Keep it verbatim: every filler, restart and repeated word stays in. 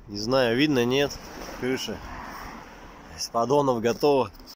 Не знаю, видно, нет. Крыша. С поддонов готова.